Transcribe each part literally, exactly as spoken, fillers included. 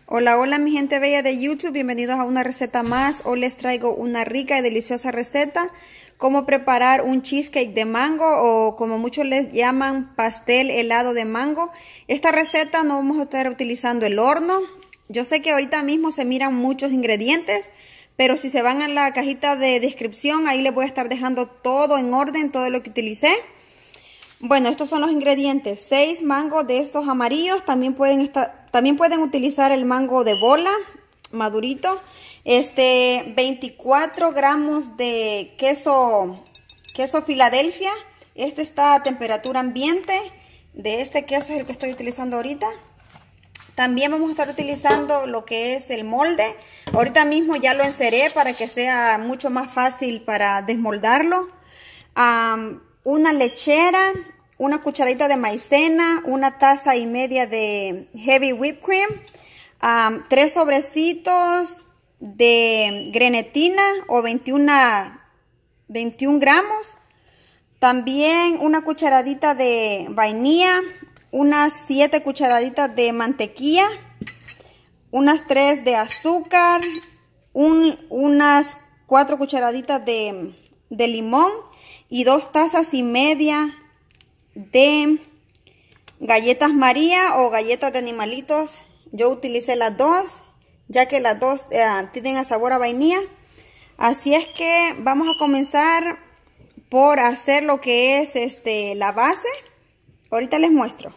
Hola, hola mi gente bella de YouTube, bienvenidos a una receta más. Hoy les traigo una rica y deliciosa receta, cómo preparar un cheesecake de mango o como muchos les llaman pastel helado de mango. Esta receta no vamos a estar utilizando el horno. Yo sé que ahorita mismo se miran muchos ingredientes, pero si se van a la cajita de descripción, ahí les voy a estar dejando todo en orden, todo lo que utilicé. Bueno, estos son los ingredientes: seis mangos de estos amarillos. También pueden estar, también pueden utilizar el mango de bola madurito. Este, veinticuatro gramos de queso, queso Filadelfia. Este está a temperatura ambiente. De este queso es el que estoy utilizando ahorita. También vamos a estar utilizando lo que es el molde. Ahorita mismo ya lo enceré para que sea mucho más fácil para desmoldarlo. Um, una lechera, una cucharadita de maicena, una taza y media de heavy whipped cream, um, tres sobrecitos de grenetina o veintiuno, veintiún gramos, también una cucharadita de vainilla, unas siete cucharaditas de mantequilla, unas tres de azúcar, un, unas cuatro cucharaditas de, de limón y dos tazas y media de galletas María o galletas de animalitos. Yo utilicé las dos, ya que las dos eh, tienen a sabor a vainilla. Así es que vamos a comenzar por hacer lo que es este la base. Ahorita les muestro.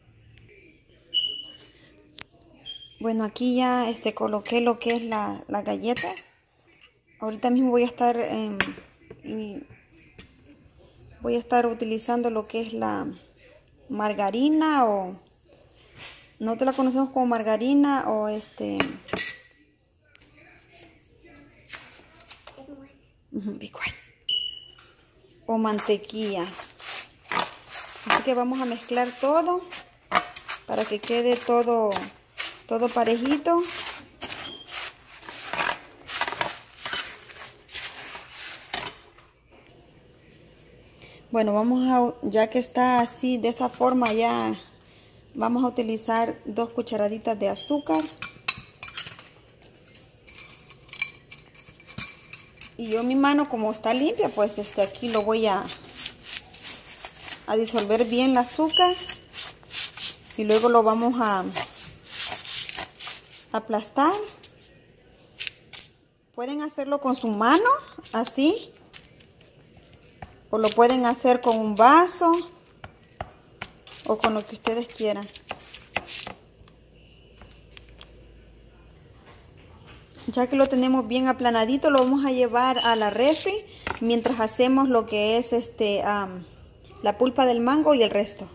Bueno, aquí ya este coloqué lo que es la, la galleta. Ahorita mismo voy a estar eh, y, Voy a estar utilizando lo que es la margarina o nosotros la conocemos como margarina o este o mantequilla. Así que vamos a mezclar todo para que quede todo todo parejito. Bueno, vamos a, ya que está así de esa forma, ya vamos a utilizar dos cucharaditas de azúcar. Y yo mi mano, como está limpia, pues este aquí lo voy a, a disolver bien el azúcar. Y luego lo vamos a aplastar. Pueden hacerlo con su mano, así. O lo pueden hacer con un vaso o con lo que ustedes quieran. Ya que lo tenemos bien aplanadito, lo vamos a llevar a la refri mientras hacemos lo que es este um, la pulpa del mango y el resto.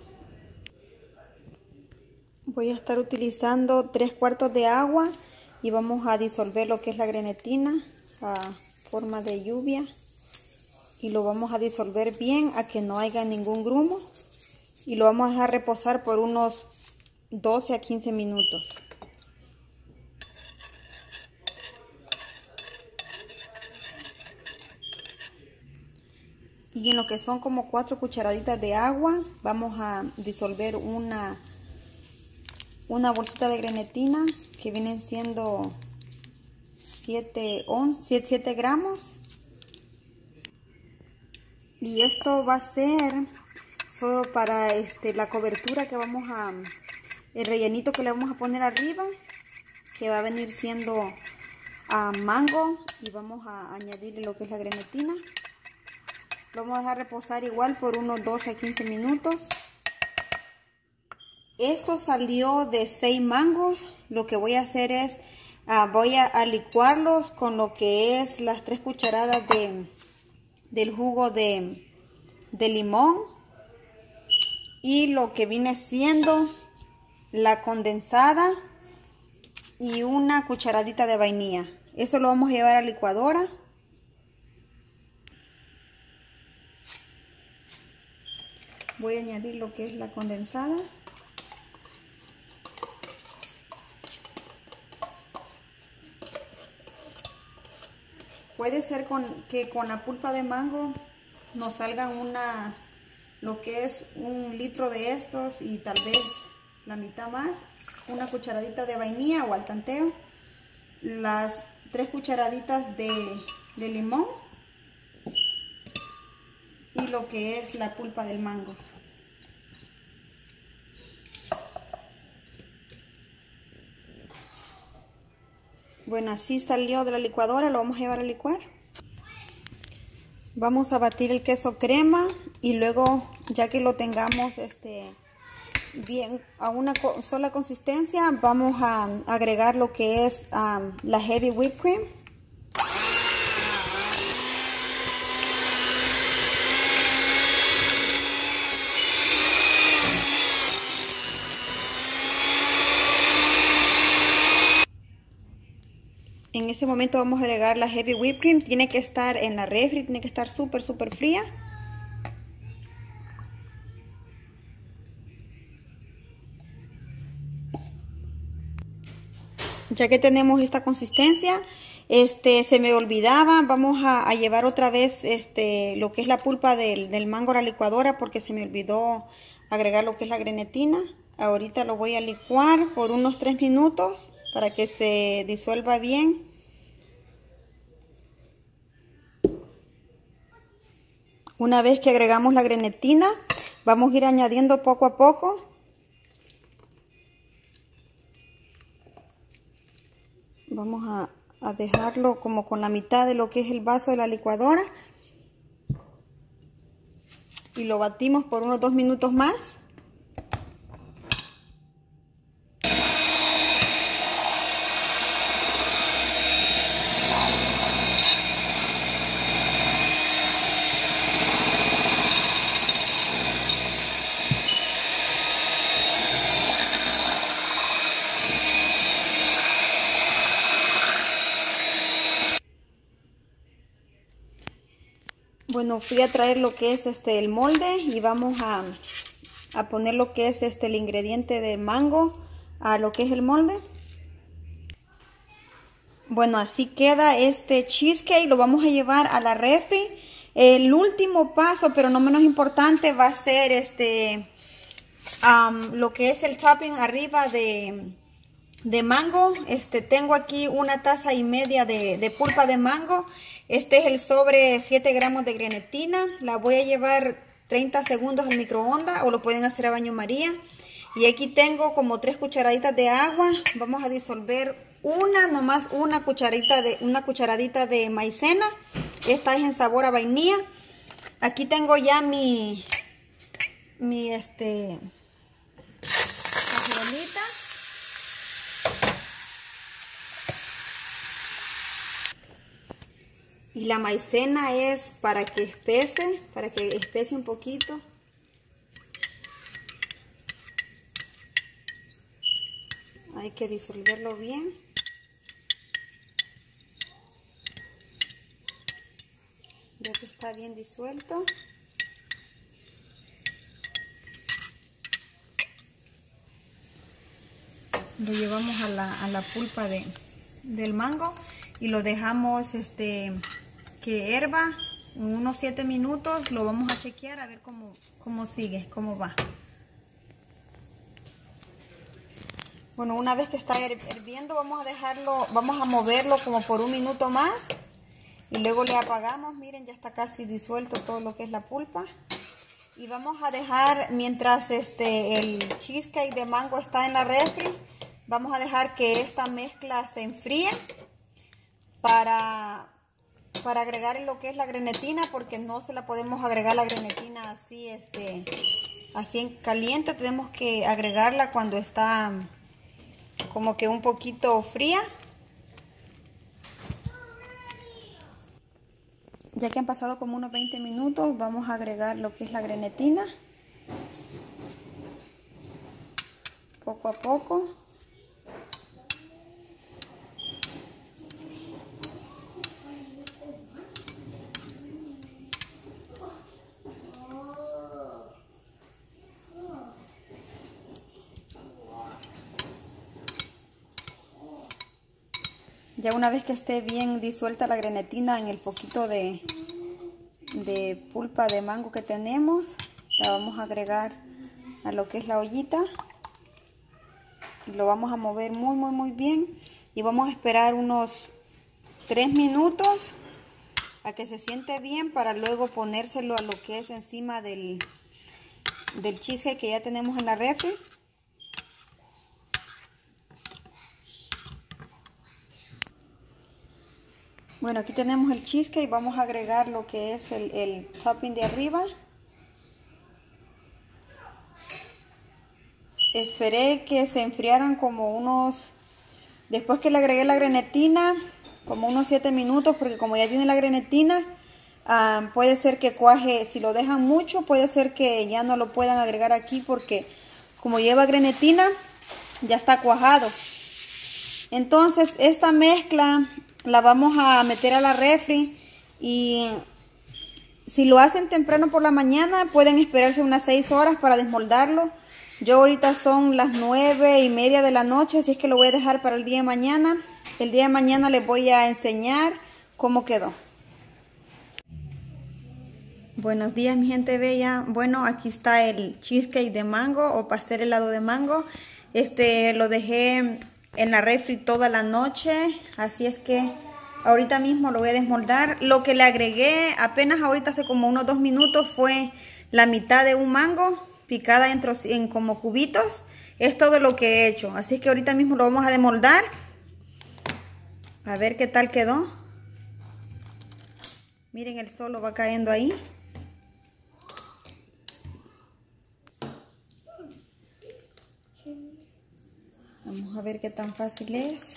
Voy a estar utilizando tres cuartos de agua y vamos a disolver lo que es la grenetina a forma de lluvia. Y lo vamos a disolver bien a que no haya ningún grumo. Y lo vamos a dejar reposar por unos doce a quince minutos. Y en lo que son como cuatro cucharaditas de agua, vamos a disolver una, una bolsita de grenetina que vienen siendo siete gramos. Y esto va a ser solo para este, la cobertura que vamos a, el rellenito que le vamos a poner arriba, que va a venir siendo a mango, y vamos a añadirle lo que es la grenetina. Lo vamos a dejar reposar igual por unos doce a quince minutos. Esto salió de seis mangos. Lo que voy a hacer es, uh, voy a, a licuarlos con lo que es las tres cucharadas de... del jugo de, de limón y lo que viene siendo la condensada y una cucharadita de vainilla. Eso lo vamos a llevar a la licuadora. Voy a añadir lo que es la condensada. Puede ser con, que con la pulpa de mango nos salga una, lo que es un litro de estos y tal vez la mitad más, una cucharadita de vainilla o al tanteo, las tres cucharaditas de, de limón y lo que es la pulpa del mango. Bueno, así salió de la licuadora, lo vamos a llevar a licuar. Vamos a batir el queso crema y luego, ya que lo tengamos este, bien a una sola consistencia, vamos a agregar lo que es um, la heavy whipped cream. En ese momento vamos a agregar la heavy whipped cream. Tiene que estar en la refri, tiene que estar súper, súper fría. Ya que tenemos esta consistencia, este, se me olvidaba, vamos a, a llevar otra vez este, lo que es la pulpa del, del mango a la licuadora porque se me olvidó agregar lo que es la grenetina. Ahorita lo voy a licuar por unos tres minutos para que se disuelva bien. Una vez que agregamos la grenetina, vamos a ir añadiendo poco a poco. Vamos a, a dejarlo como con la mitad de lo que es el vaso de la licuadora. Y lo batimos por unos dos minutos más. Bueno, fui a traer lo que es este el molde y vamos a, a poner lo que es este el ingrediente de mango a lo que es el molde. Bueno, así queda este cheesecake. Lo vamos a llevar a la refri. El último paso, pero no menos importante, va a ser este um, lo que es el topping arriba de, de mango. Este tengo aquí una taza y media de, de pulpa de mango. Este es el sobre siete gramos de grenetina. La voy a llevar treinta segundos al microondas o lo pueden hacer a baño María. Y aquí tengo como tres cucharaditas de agua. Vamos a disolver una, nomás una cucharadita de, una cucharadita de maicena. Esta es en sabor a vainilla. Aquí tengo ya mi, mi este, cacerolita. Y la maicena es para que espese, para que espese un poquito. Hay que disolverlo bien. Ya que está bien disuelto. Lo llevamos a la, a la pulpa de, del mango y lo dejamos este... que hierva unos siete minutos. Lo vamos a chequear a ver cómo, cómo sigue, cómo va. Bueno, una vez que está hirviendo, vamos a dejarlo, vamos a moverlo como por un minuto más y luego le apagamos. Miren, ya está casi disuelto todo lo que es la pulpa. Y vamos a dejar, mientras este el cheesecake de mango está en la refri, vamos a dejar que esta mezcla se enfríe para para agregar lo que es la grenetina, porque no se la podemos agregar la grenetina así este así en caliente. Tenemos que agregarla cuando está como que un poquito fría. Ya que han pasado como unos veinte minutos, vamos a agregar lo que es la grenetina poco a poco. Ya una vez que esté bien disuelta la grenetina en el poquito de, de pulpa de mango que tenemos, la vamos a agregar a lo que es la ollita. Y lo vamos a mover muy, muy, muy bien. Y vamos a esperar unos tres minutos a que se siente bien para luego ponérselo a lo que es encima del, del cheesecake que ya tenemos en la refri. Bueno, aquí tenemos el cheesecake. Vamos a agregar lo que es el, el topping de arriba. Esperé que se enfriaran como unos... Después que le agregué la grenetina, como unos siete minutos, porque como ya tiene la grenetina, uh, puede ser que cuaje. Si lo dejan mucho, puede ser que ya no lo puedan agregar aquí, porque como lleva grenetina, ya está cuajado. Entonces, esta mezcla la vamos a meter a la refri, y si lo hacen temprano por la mañana, pueden esperarse unas seis horas para desmoldarlo. Yo ahorita son las nueve y media de la noche, así es que lo voy a dejar para el día de mañana. El día de mañana les voy a enseñar cómo quedó. Buenos días, mi gente bella. Bueno, aquí está el cheesecake de mango o pastel helado de mango. Este lo dejé en la refri toda la noche, así es que ahorita mismo lo voy a desmoldar. Lo que le agregué apenas ahorita hace como unos dos minutos fue la mitad de un mango picada en, en como cubitos. Es todo lo que he hecho, así que ahorita mismo lo vamos a desmoldar a ver qué tal quedó. Miren, el sol lo va cayendo ahí. Vamos a ver qué tan fácil es.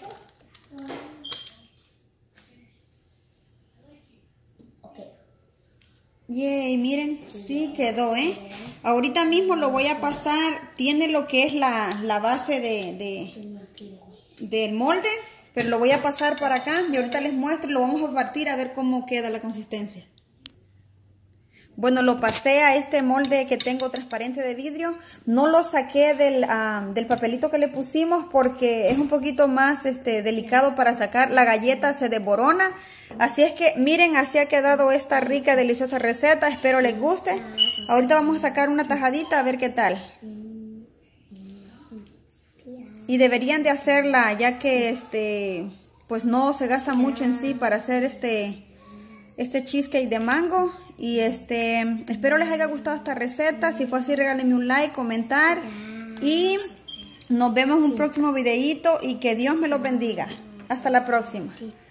Yay, miren, sí quedó, ¿eh? Ahorita mismo lo voy a pasar. Tiene lo que es la, la base de, de del molde, pero lo voy a pasar para acá y ahorita les muestro y lo vamos a partir a ver cómo queda la consistencia. Bueno, lo pasé a este molde que tengo transparente de vidrio. No lo saqué del, uh, del papelito que le pusimos porque es un poquito más este, delicado para sacar. La galleta se desborona. Así es que miren, así ha quedado esta rica, deliciosa receta. Espero les guste. Ahorita vamos a sacar una tajadita a ver qué tal. Y deberían de hacerla ya que este, pues no se gasta mucho en sí para hacer este, este cheesecake de mango. Y este, espero les haya gustado esta receta. Si fue así, regálenme un like, comentar. Y nos vemos en un próximo videíto. Y que Dios me los bendiga. Hasta la próxima.